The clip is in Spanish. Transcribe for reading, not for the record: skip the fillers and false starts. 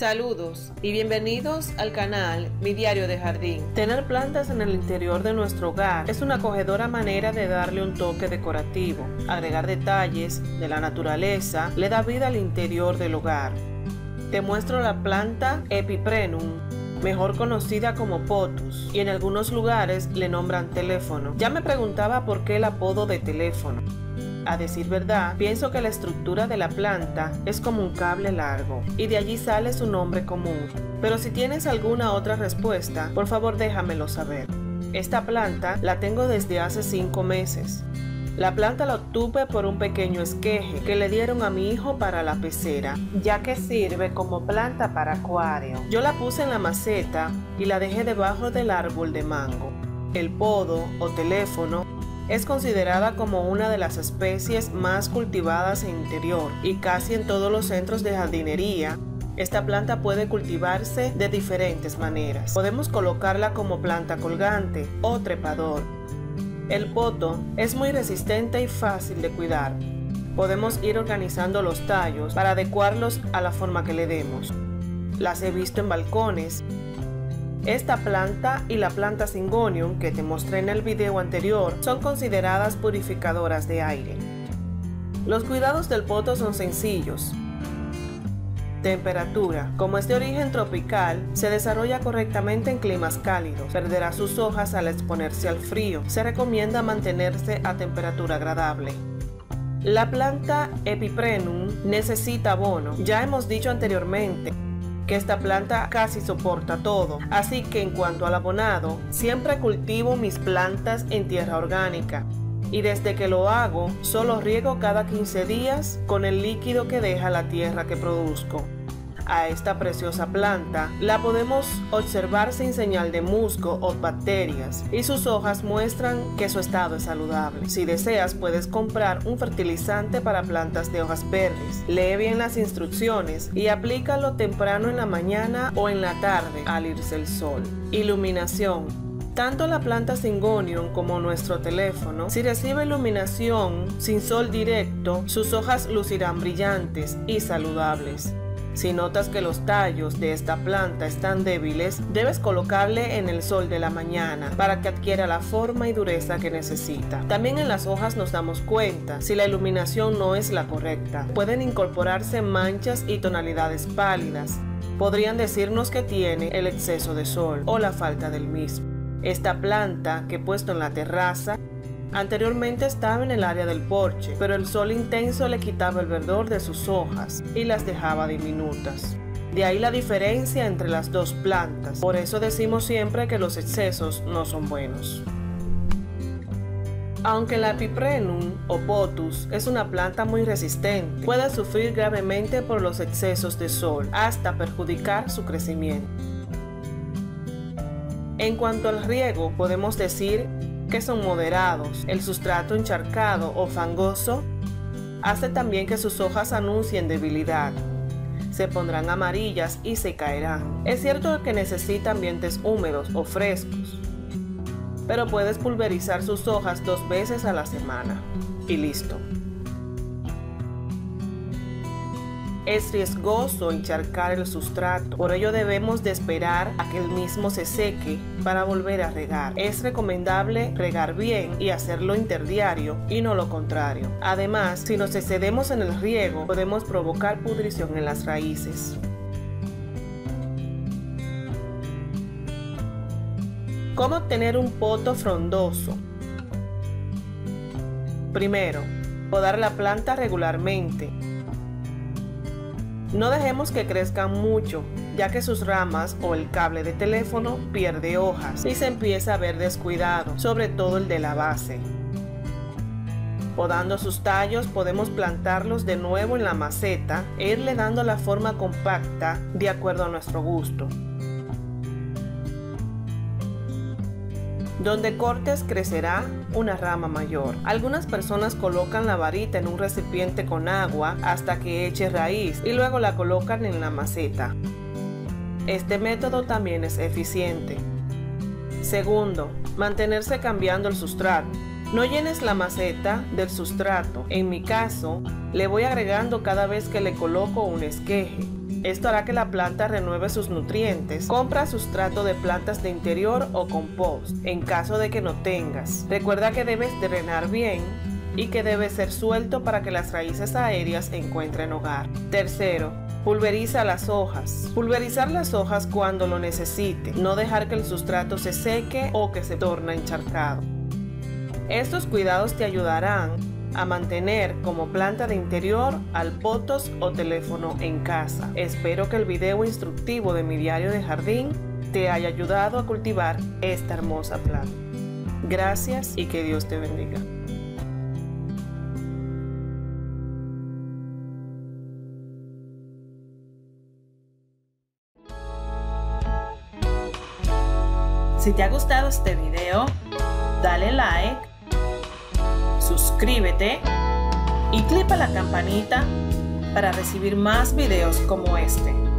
Saludos y bienvenidos al canal Mi Diario de Jardín. Tener plantas en el interior de nuestro hogar es una acogedora manera de darle un toque decorativo. Agregar detalles de la naturaleza le da vida al interior del hogar. Te muestro la planta Epiprenum, mejor conocida como pothos, y en algunos lugares le nombran teléfono. Ya me preguntaba por qué el apodo de teléfono. A decir verdad, pienso que la estructura de la planta es como un cable largo y de allí sale su nombre común. Pero si tienes alguna otra respuesta, por favor déjamelo saber. Esta planta la tengo desde hace 5 meses. La planta la obtuve por un pequeño esqueje que le dieron a mi hijo para la pecera, ya que sirve como planta para acuario. Yo la puse en la maceta y la dejé debajo del árbol de mango. El podo o teléfono es considerada como una de las especies más cultivadas en interior y casi en todos los centros de jardinería. Esta planta puede cultivarse de diferentes maneras. Podemos colocarla como planta colgante o trepador. El poto es muy resistente y fácil de cuidar. Podemos ir organizando los tallos para adecuarlos a la forma que le demos. Las he visto en balcones. Esta planta y la planta Syngonium que te mostré en el video anterior son consideradas purificadoras de aire. Los cuidados del poto son sencillos. Temperatura. Como es de origen tropical, se desarrolla correctamente en climas cálidos. Perderá sus hojas al exponerse al frío. Se recomienda mantenerse a temperatura agradable. La planta Epiprenum necesita abono. Ya hemos dicho anteriormente que esta planta casi soporta todo, así que en cuanto al abonado, siempre cultivo mis plantas en tierra orgánica y desde que lo hago, solo riego cada 15 días con el líquido que deja la tierra que produzco. A esta preciosa planta la podemos observar sin señal de musgo o bacterias y sus hojas muestran que su estado es saludable. Si deseas, puedes comprar un fertilizante para plantas de hojas verdes. Lee bien las instrucciones y aplícalo temprano en la mañana o en la tarde al irse el sol. Iluminación. Tanto la planta Syngonium como nuestro teléfono, si recibe iluminación sin sol directo, sus hojas lucirán brillantes y saludables. Si notas que los tallos de esta planta están débiles, debes colocarle en el sol de la mañana para que adquiera la forma y dureza que necesita. También en las hojas nos damos cuenta si la iluminación no es la correcta. Pueden incorporarse manchas y tonalidades pálidas. Podrían decirnos que tiene el exceso de sol o la falta del mismo. Esta planta que he puesto en la terraza anteriormente estaba en el área del porche, pero el sol intenso le quitaba el verdor de sus hojas y las dejaba diminutas. De ahí la diferencia entre las dos plantas. Por eso decimos siempre que los excesos no son buenos. Aunque la Epiprenum o pothos es una planta muy resistente, puede sufrir gravemente por los excesos de sol, hasta perjudicar su crecimiento. En cuanto al riego, podemos decir que son moderados. El sustrato encharcado o fangoso hace también que sus hojas anuncien debilidad. Se pondrán amarillas y se caerán. Es cierto que necesita ambientes húmedos o frescos, pero puedes pulverizar sus hojas 2 veces a la semana y listo. Es riesgoso encharcar el sustrato, por ello debemos de esperar a que el mismo se seque para volver a regar. Es recomendable regar bien y hacerlo interdiario y no lo contrario. Además, si nos excedemos en el riego, podemos provocar pudrición en las raíces. ¿Cómo obtener un poto frondoso? Primero, podar la planta regularmente. No dejemos que crezcan mucho, ya que sus ramas o el cable de teléfono pierde hojas y se empieza a ver descuidado, sobre todo el de la base. Podando sus tallos, podemos plantarlos de nuevo en la maceta e irle dando la forma compacta de acuerdo a nuestro gusto. Donde cortes crecerá una rama mayor. Algunas personas colocan la varita en un recipiente con agua hasta que eche raíz y luego la colocan en la maceta. Este método también es eficiente. Segundo, mantenerse cambiando el sustrato. No llenes la maceta del sustrato. En mi caso, le voy agregando cada vez que le coloco un esqueje. Esto hará que la planta renueve sus nutrientes. Compra sustrato de plantas de interior o compost, en caso de que no tengas. Recuerda que debes drenar bien y que debe ser suelto para que las raíces aéreas encuentren hogar. Tercero, pulveriza las hojas. Pulverizar las hojas cuando lo necesite, no dejar que el sustrato se seque o que se torne encharcado. Estos cuidados te ayudarán a mantener como planta de interior al pothos o teléfono en casa. Espero que el video instructivo de mi diario de jardín te haya ayudado a cultivar esta hermosa planta. Gracias y que Dios te bendiga. Si te ha gustado este video, dale like, suscríbete y clica la campanita para recibir más videos como este.